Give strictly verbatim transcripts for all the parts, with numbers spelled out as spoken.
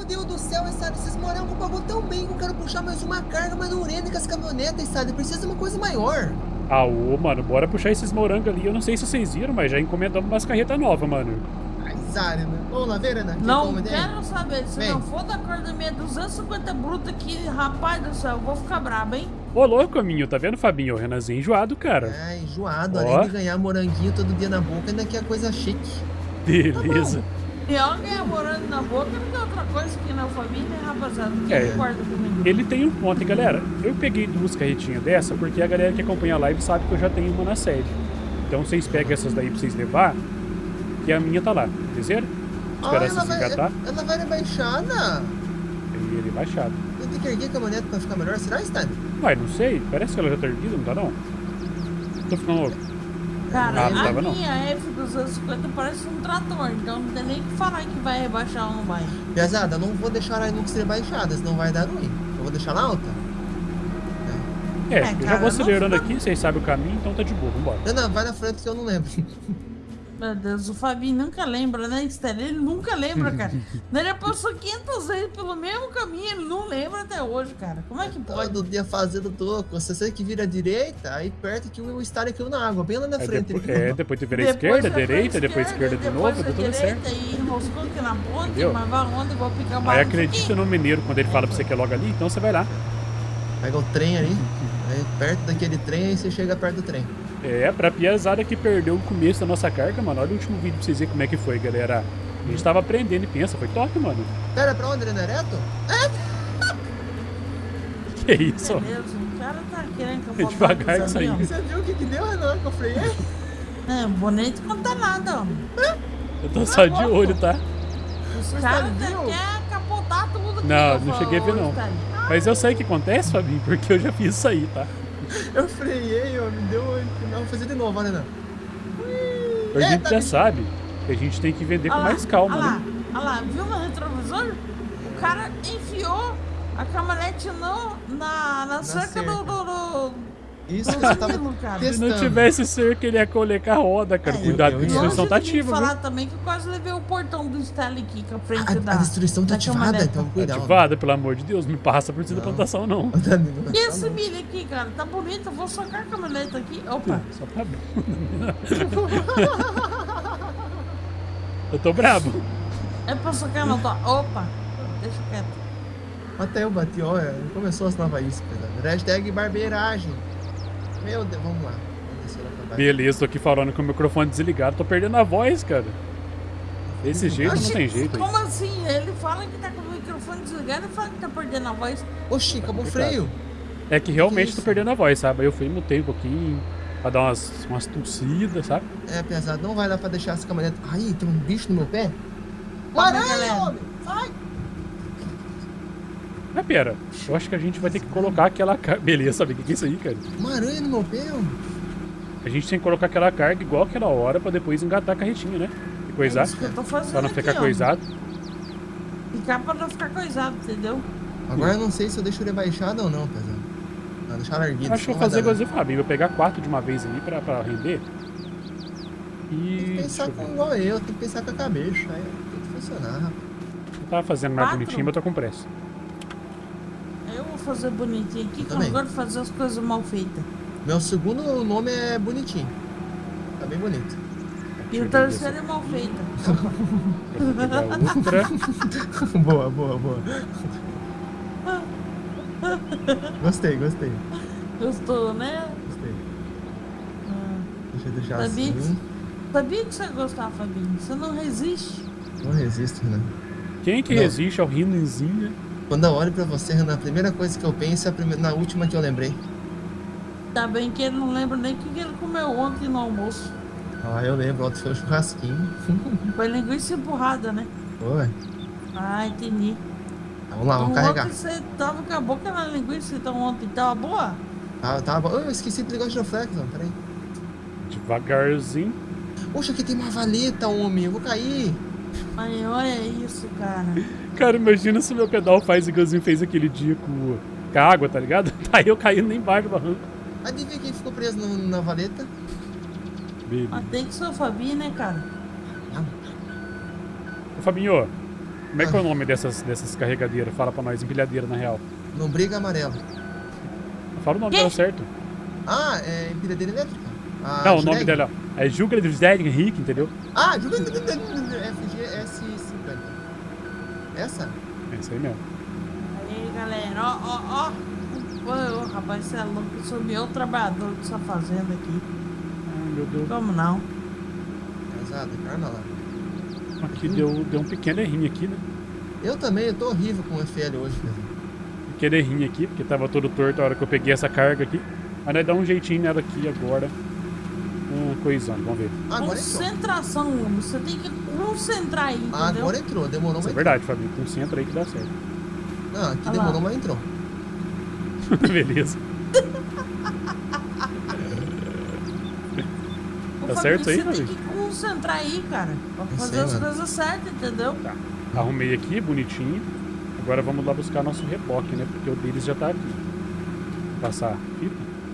Deus do céu, sabe? Esses morangos pagou tão bem que eu quero puxar mais uma carga, mas não urena com as caminhonetas, sabe? Precisa de uma coisa maior. Ah, ô, mano, bora puxar esses morangos ali. Eu não sei se vocês viram, mas já encomendamos umas carretas novas, mano. Ai, Zara, né? Vamos lá ver, Ana. Não quero saber. Se Vem. não for da cor da minha duzentos e cinquenta bruta aqui, rapaz do céu, eu vou ficar brabo, hein? Ô, louco, Minho, tá vendo, Fabinho? O Renanzinho enjoado, cara. É, enjoado. Ó. Além de ganhar moranguinho todo dia na boca, ainda quer coisa chique. Beleza. E alguém morando na boca não tem outra coisa que não família, rapaziada. Quem É. concorda comigo? Ele tem um ponto, hein, galera. Eu peguei duas carretinhas dessa porque a galera que acompanha a live sabe que eu já tenho uma na sede. Então vocês pegam essas daí pra vocês levar, que a minha tá lá, beleza? Esperar Ah, essa ela vai, engatar. ela vai na baixada. E ele baixado. Eu tenho que erguer a caminhonete pra ficar melhor. Será, Stan? Vai, não sei. Parece que ela já tá erguida, não tá não? Tô ficando louco. Cara, Ah, não a tava, não. minha F duzentos e cinquenta parece um trator, então não tem nem que falar que vai rebaixar ou não vai. Pesada, eu não vou deixar a Linux rebaixada, senão vai dar ruim. Eu vou deixar ela alta. É, É, eu já cara, vou acelerando não- aqui, vocês sabem o caminho, então tá de boa, vambora. Ana, vai na frente que eu não lembro. Meu Deus, o Fabinho nunca lembra, né, Estela? Ele nunca lembra, cara. Ele passou quinhentas vezes pelo mesmo caminho, ele não lembra até hoje, cara. Como é que pode? Todo dia fazendo toco. Você sei que vira à direita, aí perto que o Star caiu na água, bem lá na Aí frente. depois, ele- é, depois tu vira a Depois esquerda, foi pra direita, depois esquerda de depois novo, foi deu tudo certo. direita e enroscou aqui na ponte, Entendeu? mas vai onde? Eu vou picar o Aí barco acredita aqui. no mineiro quando ele fala pra você que é logo ali, então você vai lá. Pega o trem ali, aí perto daquele trem, aí você chega perto do trem. É, pra piazada que perdeu o começo da nossa carga, mano. Olha o último vídeo pra vocês verem como é que foi, galera. A gente tava aprendendo e pensa, foi top, mano. Pera, pra onde? Ele não é reto? Que isso? Beleza, o cara tá querendo que eu É devagar bote isso aí. Você viu o que que deu, Renan, que eu freiei? É, bonito conta nada, homem. Eu tô só de olho, tá? Os Mas caras tá viu? querem capotar tudo aqui. Não, eu não falo, cheguei a ver, ô, não. Stanley. Mas eu sei o que acontece, Fabinho, porque eu já fiz isso aí, tá? Eu freiei, ó, me deu... Não, vou fazer de novo, ó, Renan. A gente Eita, já bicho. sabe que a gente tem que vender com Olha lá, mais calma, olha lá, né? olha lá, viu no retrovisor? O cara enfiou a caminhonete no, na, na cerca, cerca. do... do, do... Isso que eu tava Menino, cara. Se testando. não tivesse cerca, ele ia colocar a roda, cara. É, Cuidado, eu- que a eu- destruição tá Eu tive que ativa, falar viu? também que eu quase levei o portão do Stanley aqui, com a frente A, da... a destruição tá da ativada, caminhonete. então cuidado. Ativada, pelo amor de Deus, me passa por cima da Não. plantação, não. E esse milho aqui, cara, tá bonito, eu vou socar a caminhonete aqui. Opa, Só pra... Eu tô brabo. é pra socar não, tá? Opa, deixa quieto. Até eu bati, ó, começou as novas iscas. Né? Hashtag barbeiragem. Meu Deus, vamos lá. Vamos descer lá pra baixo. Beleza, tô aqui falando com o microfone desligado, tô perdendo a voz, cara. Desse jeito não Oxi, tem jeito aí. como assim? Ele fala que tá com o microfone desligado e fala que tá perdendo a voz. Oxi, acabou o complicado. freio. É que realmente Que tô isso? perdendo a voz, sabe? Aí eu fui mutei um pouquinho, pra dar umas, umas tossidas, sabe? É, pesado, não vai dar pra deixar essa caminhonete. Ai, tem um bicho no meu pé. Calma, Aranha, galera. homem! Sai! Mas pera, eu acho que a gente vai ter que colocar aquela carga. Beleza, sabe o que que é isso aí, cara? Uma aranha no meu pé, homem. A gente tem que colocar aquela carga igual aquela hora pra depois engatar a carretinha, né? E coisar, É isso que eu tô fazendo pra não aqui, ficar ó. coisado. Ficar pra não ficar coisado, entendeu? Agora eu não sei se eu deixo ele baixado ou não, pesado. Não, deixar ela erguida. Acho que eu vou não vai fazer dar, igual o Fabinho, vou pegar quatro de uma vez aí pra, pra render. Tem E. que pensar deixa eu com ver. igual eu, tem que pensar com a cabeça. Aí tem que funcionar, rapaz. Eu tava fazendo mais Quatro? bonitinho, mas tô com pressa. Eu vou fazer bonitinho aqui, que eu também. não gosto de fazer as coisas mal feitas. Meu segundo nome é bonitinho. Tá bem bonito. E o Deixa eu ver terceiro é mal feito. Vou pegar outra. Boa, boa, boa. Gostei, gostei. Gostou, né? Gostei. Ah, Deixa eu deixar Sabia, assim. que, sabia que você ia gostar, Fabinho. Você não resiste. Não resisto, Renan. Quem que Não. resiste ao Rinanzinho? Quando eu olho pra você, Renan, a primeira coisa que eu penso é a primeira, na última que eu lembrei. Tá bem que ele não lembra nem o que que ele comeu ontem no almoço. Ah, eu lembro, ontem foi um churrasquinho. Foi linguiça empurrada, né? Foi. Ah, entendi. Vamos lá, vamos Então, carregar. ontem você tava com a boca na linguiça, então ontem tava boa? Tá, tá bom. Eu esqueci de ligar o giroflex, ó. Peraí. Devagarzinho. Poxa, aqui tem uma valeta, homem. Eu vou cair. Aí, olha isso, cara. Cara, imagina se o meu pedal faz igualzinho fez aquele dia com, com a água, tá ligado? Tá eu caindo lá embaixo do barranco. Adivinha quem ficou preso no- na valeta? Baby. Mas tem que ser o Fabinho, né, cara? Ô, Fabinho, Como é que é o nome dessas, dessas carregadeiras? Fala pra nós, empilhadeira na real. Lombriga amarela. Fala o nome Quê? dela certo. Ah, é empilhadeira elétrica? A Não, o Juleg? nome dela é Juga de Zé Henrique, entendeu? Ah, Juleg F G S cinquenta. Essa? É isso aí mesmo. Aí, galera, ó, ó, ó. Ô, ô, rapaz, você é louco, eu sou meu trabalhador dessa fazenda aqui. Ai, meu Deus. Como não? Casada, carna lá. Aqui deu, deu um pequeno errinho aqui, né? Eu também, eu tô horrível com o F L hoje, cara. Pequeno errinho aqui, porque tava todo torto a hora que eu peguei essa carga aqui. Mas nós dá um jeitinho nela aqui agora. Um coisando, vamos ver. Agora entrou. Concentração, homem. Você tem que concentrar aí, entendeu? Agora entrou, demorou, Isso mas é verdade, Fabinho. Concentra aí que dá certo. entrou. Não, aqui Olha lá. demorou, mas entrou. Beleza. Ô, Tá Fabinho, certo isso aí, você tem Fabinho? que concentrar aí, cara. Pra Eu fazer sei, as mano. coisas certas, entendeu? Tá. Arrumei aqui, bonitinho. Agora vamos lá buscar nosso reboque, né? Porque o deles já tá aqui. Passar a fita.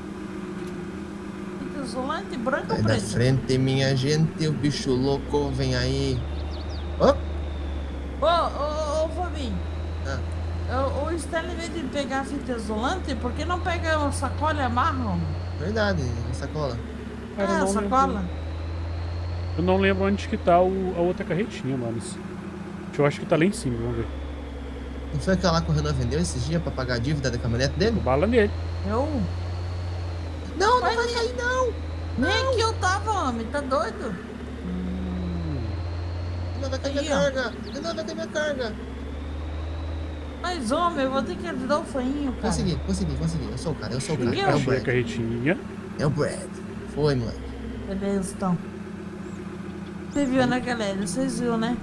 Fica isolante, branco ou Sai da preto? frente, minha gente, o bicho louco vem aí. Ó, Ô, ô, ô, Fabinho. Ah. O, o Stanley, em vez de pegar a fita isolante, por que não pega uma sacola e amarra, homem? verdade, sacola. Cara, eu Ah, não sacola? lembro- Eu não lembro onde que tá o, a outra carretinha, mano. Eu acho que tá lá em cima, vamos ver. Não foi aquela lá que o Renan vendeu esses dias pra pagar a dívida da caminhonete dele? Bala nele. Eu? Não, não Mas vai nem- cair não! Nem aqui eu tava, homem. Tá doido? Renan vai cair minha Aí, ó. carga! Renan vai cair minha carga! Mas, homem, eu vou ter que ajudar o Fainho, cara. Consegui, consegui, consegui. Eu sou o cara, eu sou o cara. Conseguiu? É o Achei a Brad. carretinha. É o Brad. Foi, moleque. Beleza, então. Você viu, né, galera? Vocês viram, né?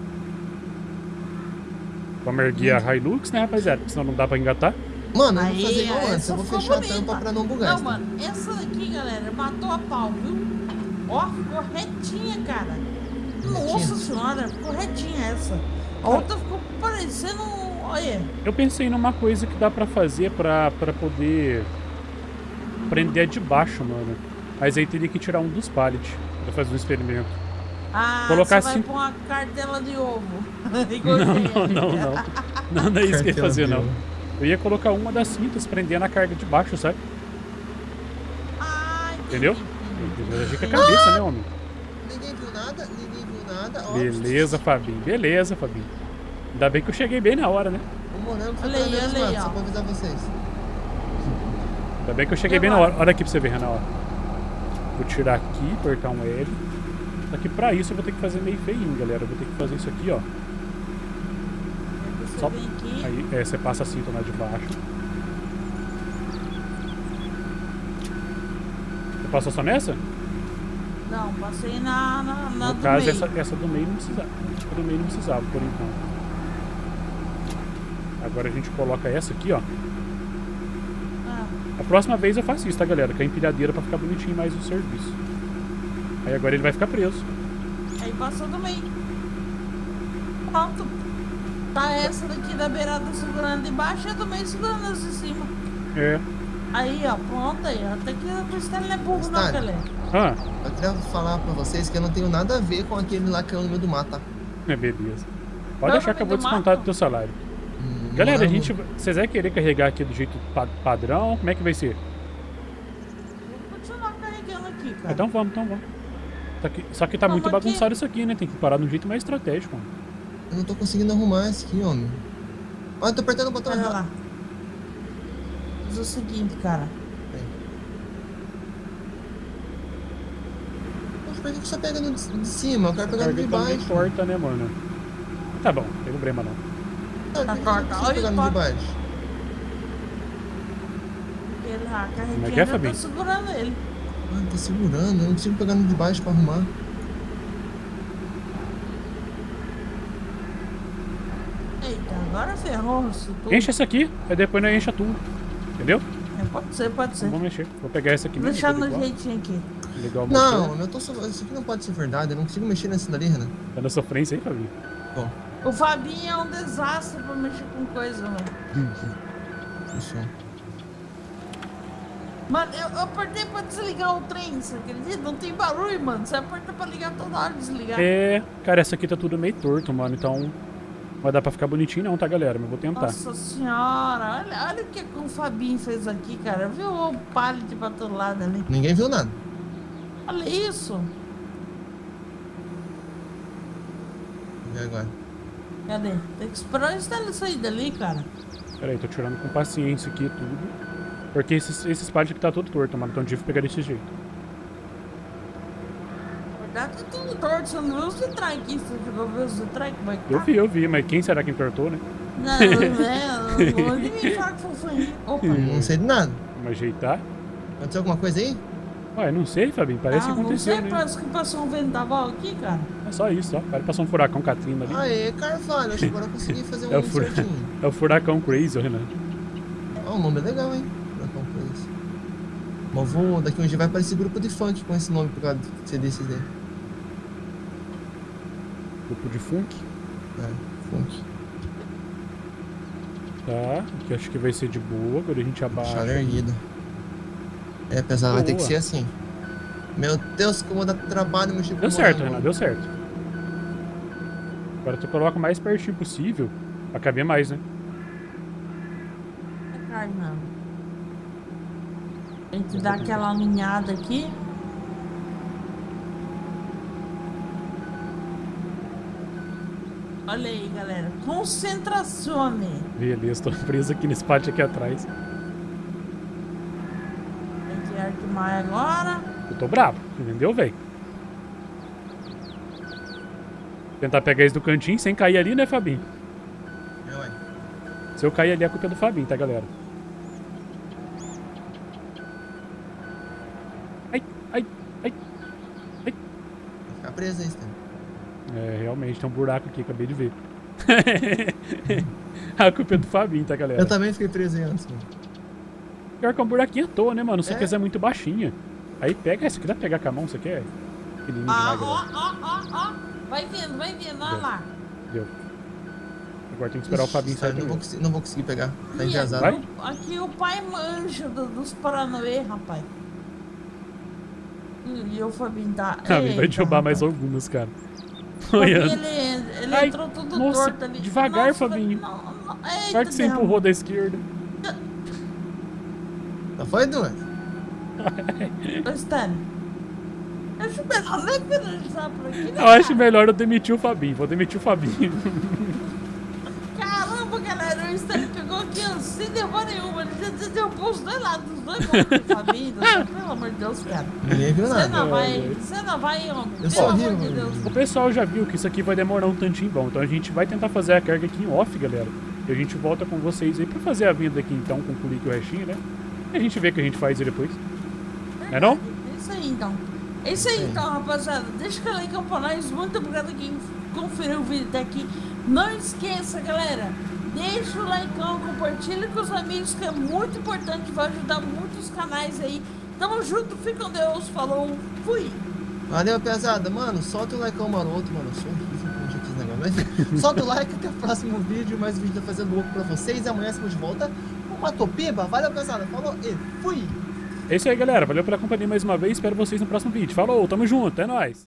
Vamos erguer a Hilux, né, rapaziada? Porque senão não dá pra engatar. Mano, eu vou Aí, fazer igual antes. essa Eu vou ficou fechar bonita. a tampa pra não bugar. Não, esse mano, essa daqui, galera, matou a pau, viu? Ó, ficou retinha, cara. Nossa senhora, ficou retinha essa. A outra ficou parecendo... Olha, Eu pensei numa coisa que dá pra fazer pra, pra poder prender a de baixo, mano. Mas aí teria que tirar um dos pallets pra fazer um experimento. ah, Colocar você vai assim- pôr uma cartela de ovo. Não, não, não, não. Não, não é isso que eu ia Cartela fazer, de não. ovo. Eu ia colocar uma das cintas, prender na carga de baixo, sabe? Ah, entendi, Entendeu? entendi. Eu agir com a cabeça, né, homem? Ninguém viu nada, ninguém viu nada. Ó, Beleza, Fabinho. Beleza, Fabinho. Ainda bem que eu cheguei bem na hora, né? O morango foi Olha aí, pra olha mesmo aí, lado, ó. só pra avisar vocês. Ainda bem que eu cheguei E bem na agora? hora. Olha aqui pra você ver, Renan, ó. Vou tirar aqui, apertar um L. Só que pra isso eu vou ter que fazer meio feinho, galera. Eu vou ter que fazer isso aqui, ó. Você Só- vem aqui. Aí, é, você passa a cinta lá de baixo. Você passou só nessa? Não, passei na, na, na No do caso, meio. essa, essa do meio não precisava. Essa do meio não precisava, por enquanto. Agora a gente coloca essa aqui, ó. Ah, A próxima vez eu faço isso, tá, galera? Com a empilhadeira pra ficar bonitinho mais o serviço. Aí agora ele vai ficar preso. aí passou do meio. Pronto. Tá essa daqui da beirada segurando de baixo e a do meio segurando as de cima. É. Aí, ó, pronto aí. Até que o Cristiano não é burro, não, Cristiano. galera. Ah, Eu queria falar pra vocês que eu não tenho nada a ver com aquele lá que caiu no meio do mato, tá? é beleza. Pode Vai deixar que eu vou do descontar do mato? teu salário. Hum, Galera, a morango- gente. Vocês vão querer carregar aqui do jeito pa- padrão? Como é que vai ser? Vou continuar carregando aqui, cara. Então vamos, então vamos. Só que, só que tá Vamos muito aqui. bagunçado isso aqui, né? Tem que parar de um jeito mais estratégico, mano. Eu não tô conseguindo arrumar esse aqui, homem. Olha, eu tô apertando o botão Olha errado. lá. Diz o seguinte, cara. Poxa, por que que só pega no de de cima? Eu quero A pegar no carga de tá meio baixo. torta, né, mano? Tá bom, não tem problema não. Não, Tá por que que eu não torta. consigo Olha pegar o no de toque. baixo? Ele, a Como é carretinha que é, já Fabinho? tá segurando ele. Ah, tá segurando, eu não consigo pegar no de baixo pra arrumar. Eita, agora ferrou isso tudo. Enche essa aqui, aí depois nós enche tudo. Entendeu? É, pode ser, pode ser. Não vamos mexer. Vou pegar essa aqui Vou mesmo. deixar tudo no igual. jeitinho aqui. Ligar o motor. Não, eu tô só... isso aqui não pode ser verdade, eu não consigo mexer nesse dali, Renan. Tá na sofrência aí, Fabinho. Bom, O Fabinho é um desastre pra mexer com coisa, mano. fechou. Mano, eu, eu apertei pra desligar o trem, você acredita? Não tem barulho, mano. Você aperta pra ligar toda hora e desligar. É, cara, essa aqui tá tudo meio torto, mano. Então, vai dar pra ficar bonitinho não, tá, galera? Mas vou tentar. Nossa senhora, olha, olha o que o Fabinho fez aqui, cara. Viu o pallet pra todo lado ali? Ninguém viu nada. Olha isso. E agora? Cadê? Tem que esperar ele sair dali, cara. Pera aí, tô tirando com paciência aqui tudo. Porque esses, esses pallets aqui tá todo torto, mano. Então eu tive que pegar desse jeito. Verdade, tá tudo torto. Você não viu os trem aqui? Você chegou a ver os trem? Como é que tá? Eu vi, eu vi. Mas quem será que entortou, né? Não, não, onde me fala que foi? Opa. Não sei de nada. Vamos ajeitar. Aconteceu alguma coisa aí? Ué, não sei, Fabinho. Parece ah, que aconteceu, não sei, né? parece que passou um vendaval aqui, cara. É só isso, ó. Parece que passou um furacão Katrina ali. Aê, Carvalho, acho que agora eu consegui fazer um É o, fura... certinho. é o furacão Crazy, ó, Renan. Ó, o nome é legal, hein? Furacão Crazy. Mas vou, daqui um dia vai aparecer grupo de funk com esse nome por causa de ser desses daí. Grupo de funk. É, funk. Tá, aqui acho que vai ser de boa. Agora a gente abaixa. Chave erguido. É, pesado, vai ter que ser assim. Meu Deus, como dá trabalho mexer com Deu o certo, morango. Renan, deu certo. Agora tu coloca o mais pertinho possível pra caber mais, né? É carne, não. A gente dá aquela alinhada aqui. Olha aí, galera. Concentrazione. Beleza, tô preso aqui nesse pátio aqui atrás. Tem que arquimar agora. Eu tô bravo, entendeu, velho? Tentar pegar isso do cantinho sem cair ali, né, Fabinho? É, ué. Se eu cair ali, a culpa é do Fabinho, tá, galera? Ai, ai, ai, ai. Vai ficar preso aí, Stan. É, realmente, tem um buraco aqui, acabei de ver. A culpa é do Fabinho, tá, galera? Eu também fiquei preso aí antes, mano. Pior que é um buraquinho à toa, né, mano? Só É. que essa é muito baixinha. Aí pega, essa aqui dá pra pegar com a mão, você quer? Aquele Ah, vinagre ó, lá. ó, ó, ó. Vai vendo, vai vendo, olha Deu. lá. Deu. Agora tem que esperar o Fabinho sair Ixi, não, vou primeiro. conseguir, não vou conseguir pegar. Tá Ih, enviesado. Vai? aqui, o- aqui o pai manja do- dos Paranauê, rapaz. E, e o Fabinho tá... Fabinho vai Eita, derrubar mais rapaz. algumas, cara. Fabinho, Olhando. ele, ele Ai, entrou tudo nossa, torto ali. devagar, Nossa, Fabinho. Não, não, eita, Claro que você derramou. empurrou da esquerda. Já foi, Duas? Ô, Stanley, eu acho melhor nem finalizar por aqui, né, Eu acho cara? melhor eu demitir o Fabinho. Vou demitir o Fabinho. Caramba, galera, o Stanley pegou aqui, ó, sem derrubar nenhuma. Ele já derrubou os dois lados, os dois lados do Fabinho. Pelo amor de Deus, cara. Ninguém viu Você nada. não vai, Ai, ai. você não vai, homem. Eu Pelo sou amor horrível, de mano. Deus. O pessoal já viu que isso aqui vai demorar um tantinho bom. Então a gente vai tentar fazer a carga aqui em off, galera. E a gente volta com vocês aí pra fazer a venda aqui então, concluir aqui o restinho, né? E a gente vê o que a gente faz aí depois. Não é não? É isso aí, então. É isso aí, então, rapaziada. Deixa o like pra nós. Muito obrigado a quem conferiu o vídeo até aqui. Não esqueça, galera. Deixa o like, compartilha com os amigos, que é muito importante. Vai ajudar muitos canais aí. Tamo junto, fica com Deus. Falou, fui. Valeu, pesada. Mano, solta o like maroto, mano. Eu sou horrível com esse negócio. Mas enfim, solta o like, até o próximo vídeo. Mais um vídeo tá fazendo louco pra vocês. Amanhã estamos de volta com uma Topiba. Valeu, pesada. Falou e fui. É isso aí, galera. Valeu pela companhia mais uma vez. Espero vocês no próximo vídeo. Falou, tamo junto. É nóis.